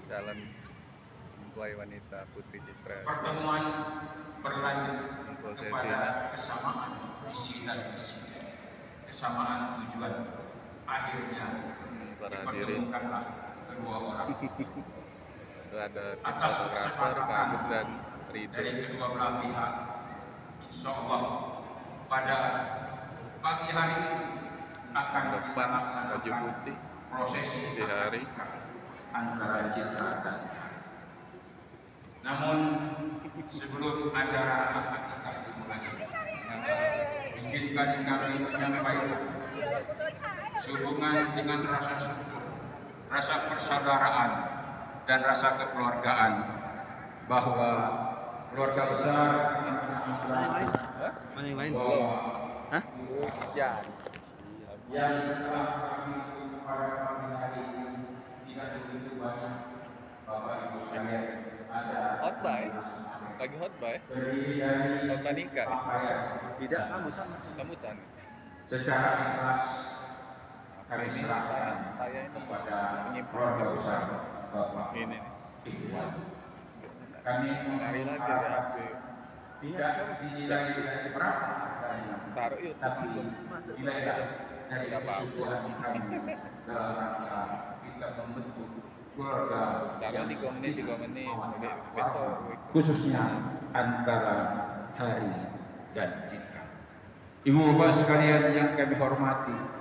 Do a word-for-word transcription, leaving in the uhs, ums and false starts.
Jalan Mempelai Wanita Putri Citra. Pertemuan berlanjut Prosesinya. kepada kesamaan visi dan misi, kesamaan tujuan. Akhirnya Hmm, para hadirin. dipertemukanlah kedua orang Itu ada atas fotografer, Kak Agus dan Ridho. dari kedua belah pihak. Insya Allah pada pagi hari ini akan kita Depan baju laksanakan putih prosesi di hari. antara Citra dan Hari. Namun sebelum acara akad nikah dimulai, izinkan kami menyampaikan sehubungan dengan rasa syukur, rasa persaudaraan, dan rasa kekeluargaan bahwa keluarga besar Mana yang lain? bahwa Hah? Ya. yang setelah kami pada pagi hari ini tidak begitu banyak Bapak Ibu sekalian ada Khotbah ya? Lagi khotbah ya? terdiri dari Khotbah nikah. pakaian Tidak, sambutan. Sambutan. secara ikhlas kami Ini serahkan saya ini kepada penyimpan keluarga besar Bapak ini nih. Ikhwan. Kami Hari lagi ya, mengharapkan Abi. tidak dinilai dari berapa harganya, Taruh yuk. tapi dinilai dari kesubuhan kami dalam rangka kita membentuk keluarga Taruh tiga menit, tiga menit. Oke, besok. khususnya antara Hari dan Citra. Ibu bapak sekalian yang kami hormati,